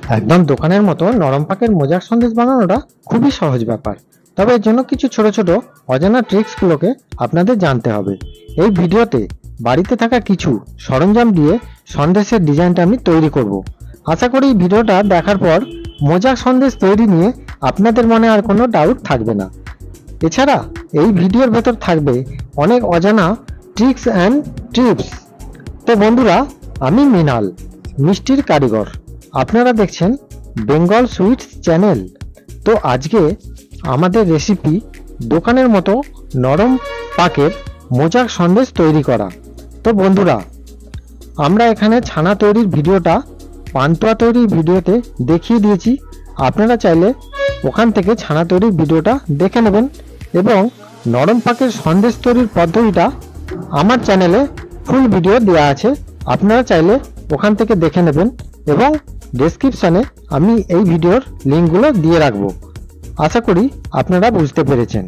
একদম দোকানের মতো নরম পাকের মোজাক সন্দেশ বানানোটা খুবই সহজ ব্যাপার। তবে এর জন্য কিছু ছোট ছোট অজানা ট্রিক্সগুলোকে আপনাদের জানতে হবে। এই ভিডিওতে বাড়িতে থাকা কিছু সরঞ্জাম দিয়ে সন্দেশের ডিজাইনটা আমি তৈরি করব। আশা করি এই ভিডিওটা দেখার পর মোজাক সন্দেশ তৈরি নিয়ে আপনাদের মনে আর কোনো ডাউট থাকবে না। এছাড়া এই ভিডিওর ভেতর থাকবে অনেক অজানা ট্রিক্স অ্যান্ড টিপস। তো বন্ধুরা, আমি মৃণাল, মিষ্টির কারিগর। আপনারা দেখছেন বেঙ্গল সুইটস চ্যানেল। তো আজকে আমাদের রেসিপি দোকানের মতো নরম পাকের মোজাক সন্দেশ তৈরি করা। তো বন্ধুরা, আমরা এখানে ছানা তৈরির ভিডিওটা পান্তুয়া তৈরির ভিডিওতে দেখিয়ে দিয়েছি। আপনারা চাইলে ওখান থেকে ছানা তৈরির ভিডিওটা দেখে নেবেন এবং নরম পাকের সন্দেশ তৈরির পদ্ধতিটা আমার চ্যানেলে ফুল ভিডিও দেওয়া আছে। আপনারা চাইলে ওখান থেকে দেখে নেবেন এবং ডেসক্রিপশনে আমি এই ভিডিওর লিঙ্কগুলো দিয়ে রাখবো। আশা করি আপনারা বুঝতে পেরেছেন।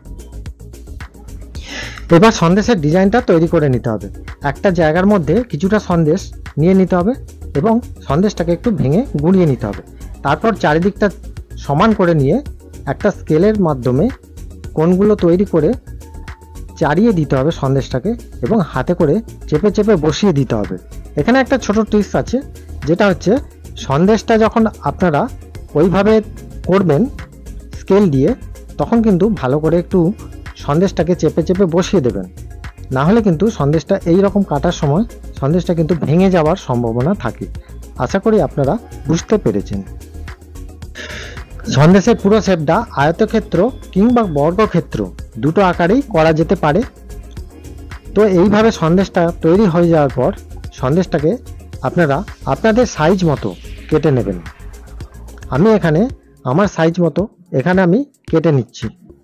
এবার সন্দেশের ডিজাইনটা তৈরি করে নিতে হবে। একটা জায়গার মধ্যে কিছুটা সন্দেশ নিয়ে নিতে হবে এবং সন্দেশটাকে একটু ভেঙে গুঁড়িয়ে নিতে হবে। তারপর চারিদিকটা সমান করে নিয়ে একটা স্কেলের মাধ্যমে কোণগুলো তৈরি করে চাড়িয়ে দিতে হবে সন্দেশটাকে এবং হাতে করে চেপে চেপে বসিয়ে দিতে হবে। এখানে একটা ছোট টিপস আছে, যেটা হচ্ছে সন্দেশটা যখন আপনারা ওইভাবে করবেন স্কেল দিয়ে, তখন কিন্তু ভালো করে একটু সন্দেশটাকে চেপে চেপে বসিয়ে দেবেন। না হলে কিন্তু সন্দেশটা এই রকম কাটার সময় সন্দেশটা কিন্তু ভেঙে যাওয়ার সম্ভাবনা থাকে। আশা করি আপনারা বুঝতে পেরেছেন। সন্দেশের পুরো শেপটা আয়তক্ষেত্র কিংবা বর্গক্ষেত্র দুটো আকারেই করা যেতে পারে। তো এইভাবে সন্দেশটা তৈরি হয়ে যাওয়ার পর সন্দেশটাকে আপনারা আপনাদের সাইজ মতো কেটে নেবেন। আমি এখানে আমার সাইজ মতো এখানে আমি কেটে নিচ্ছি।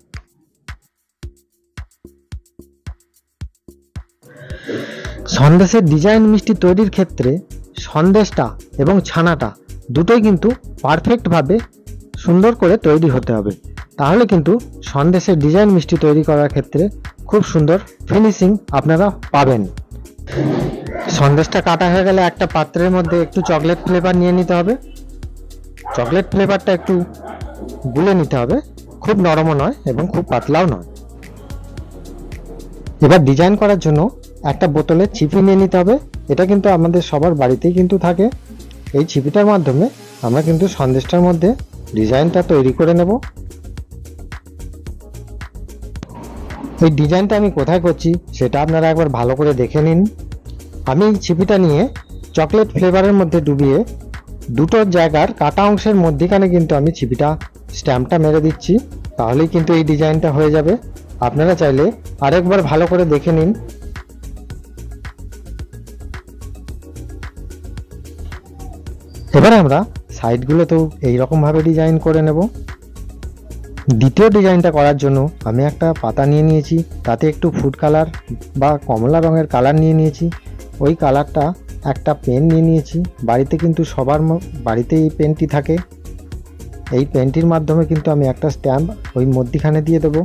সন্দেশের ডিজাইন মিষ্টি তৈরির ক্ষেত্রে সন্দেশটা এবং ছানাটা দুটোই কিন্তু পারফেক্টভাবে সুন্দর করে তৈরি হতে হবে। তাহলে কিন্তু সন্দেশের ডিজাইন মিষ্টি তৈরি করার ক্ষেত্রে খুব সুন্দর ফিনিশিং আপনারা পাবেন। সন্দেশটা কাটা হয়ে গেলে একটা পাত্রের মধ্যে একটু চকলেট ফ্লেভার নিয়ে নিতে হবে। চকলেট ফ্লেভারটা একটু গুলে নিতে হবে, খুব নরমও নয় এবং খুব পাতলাও নয়। এবার ডিজাইন করার জন্য একটা বোতলের ছিপি নিয়ে নিতে হবে। এটা কিন্তু আমাদের সবার বাড়িতেই কিন্তু থাকে। এই ছিপিটার মাধ্যমে আমরা কিন্তু সন্দেশটার মধ্যে ডিজাইনটা তৈরি করে নেব। এই ডিজাইনটা আমি কোথায় করছি সেটা আপনারা একবার ভালো করে দেখে নিন। আমি এই ছিপিটা নিয়ে চকলেট ফ্লেভারের মধ্যে ডুবিয়ে দুটো জায়গার কাটা অংশের মধ্যেখানে কিন্তু আমি ছিপিটা স্ট্যাম্পটা মেরে দিচ্ছি। তাহলেই কিন্তু এই ডিজাইনটা হয়ে যাবে। আপনারা চাইলে আরেকবার ভালো করে দেখে নিন। এবারে আমরা সাইডগুলোতেও এইরকম ভাবে ডিজাইন করে নেব। দ্বিতীয় ডিজাইনটা করার জন্য আমি একটা পাতা নিয়ে নিয়েছি, তাতে একটু ফুড কালার বা কমলা রঙের কালার নিয়ে নিয়েছি। ওই কালারটা একটা পেন নিয়ে নিয়েছি। বাড়িতে কিন্তু সবার বাড়িতে এই পেনটি থাকে। এই পেনটির মাধ্যমে কিন্তু আমি একটা স্ট্যাম্প ওই মধ্যিখানে দিয়ে দেব।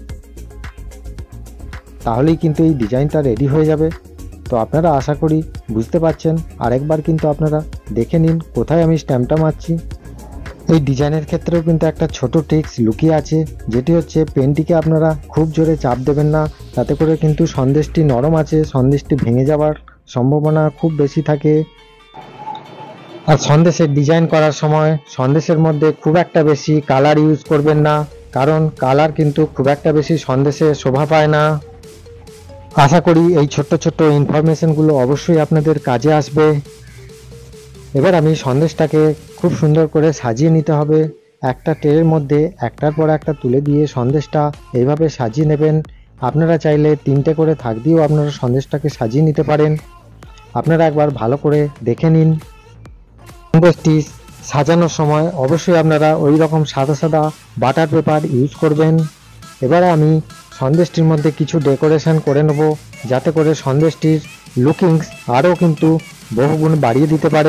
তাহলেই কিন্তু এই ডিজাইনটা রেডি হয়ে যাবে। তো আপনারা আশা করি বুঝতে পারছেন। আরেকবার কিন্তু আপনারা দেখে নিন কোথায় আমি স্ট্যাম্পটা মারছি। এই ডিজাইনের ক্ষেত্রেও কিন্তু একটা ছোট ট্রিক্স লুকিয়ে আছে, যেটি হচ্ছে পেনটিকে আপনারা খুব জোরে চাপ দেবেন না। তাতে করে কিন্তু সন্দেশটি নরম আছে, সন্দেশটি ভেঙে যাওয়ার সম্ভাবনা খুব বেশি থাকে। আর সন্দেশের ডিজাইন করার সময় সন্দেশের মধ্যে খুব একটা বেশি কালার ইউজ করবেন না, কারণ কালার কিন্তু খুব একটা বেশি সন্দেশে শোভা পায় না। আশা করি এই ছোট্ট ছোট্ট ইনফরমেশনগুলো অবশ্যই আপনাদের কাজে আসবে। এবার আমি সন্দেশটাকে খুব সুন্দর করে সাজিয়ে নিতে হবে। একটা ট্রের মধ্যে একটার পর একটা তুলে দিয়ে সন্দেশটা এইভাবে সাজিয়ে নেবেন। আপনারা চাইলে 3টে করে থাক দিয়েও আপনারা সন্দেশটাকে সাজিয়ে নিতে পারেন। আপনারা একবার ভালো করে দেখে নিন। সন্দেশটি সাজানোর সময় অবশ্যই আপনারা ওই রকম সাদা সাদা বাটার পেপার ইউজ করবেন। এবারে আমি সন্দেশটির মধ্যে কিছু ডেকোরেশন করে নেব, যাতে করে সন্দেশটির লুকিংস আরও কিন্তু বহুগুণ বাড়িয়ে দিতে পারে।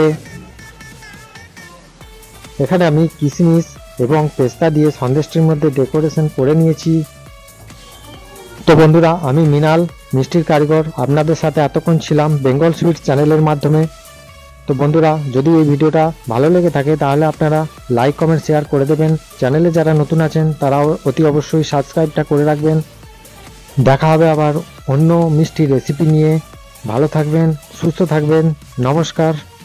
এখানে আমি কিশমিশ এবং পেস্তা দিয়ে সন্দেশটির মধ্যে ডেকোরেশন করে নিয়েছি। তো বন্ধুরা, আমি মৃণাল, মিষ্টির কারিগর, আপনাদের সাথে এতক্ষণ ছিলাম বেঙ্গল সুইটস চ্যানেলের মাধ্যমে। তো বন্ধুরা, যদি এই ভিডিওটা ভালো লেগে থাকে তাহলে আপনারা লাইক কমেন্ট শেয়ার করে দেবেন। চ্যানেলে যারা নতুন আছেন তারাও অতি অবশ্যই সাবস্ক্রাইবটা করে রাখবেন। দেখা হবে আবার অন্য মিষ্টি রেসিপি নিয়ে। ভালো থাকবেন, সুস্থ থাকবেন। নমস্কার।